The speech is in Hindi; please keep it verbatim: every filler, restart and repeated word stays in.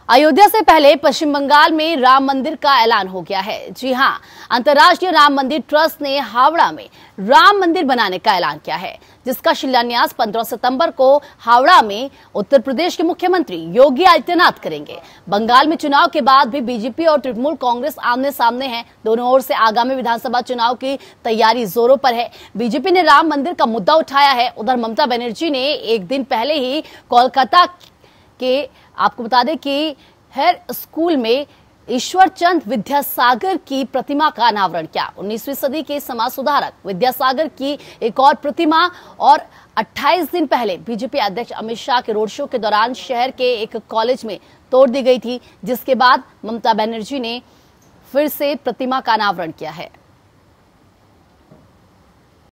अयोध्या से पहले पश्चिम बंगाल में राम मंदिर का ऐलान हो गया है। जी हां, अंतर्राष्ट्रीय राम मंदिर ट्रस्ट ने हावड़ा में राम मंदिर बनाने का ऐलान किया है, जिसका शिलान्यास पंद्रह सितंबर को हावड़ा में उत्तर प्रदेश के मुख्यमंत्री योगी आदित्यनाथ करेंगे। बंगाल में चुनाव के बाद भी बीजेपी और तृणमूल कांग्रेस आमने सामने हैं। दोनों ओर से आगामी विधानसभा चुनाव की तैयारी जोरों पर है। बीजेपी ने राम मंदिर का मुद्दा उठाया है। उधर ममता बनर्जी ने एक दिन पहले ही कोलकाता के आपको बता दें कि हर स्कूल में ईश्वर चंद विद्यासागर की प्रतिमा का अनावरण किया। उन्नीसवीं सदी के समाज सुधारक विद्यासागर की एक और प्रतिमा और अट्ठाईस दिन पहले बीजेपी अध्यक्ष अमित शाह के रोड शो के दौरान शहर के एक कॉलेज में तोड़ दी गई थी, जिसके बाद ममता बनर्जी ने फिर से प्रतिमा का अनावरण किया है।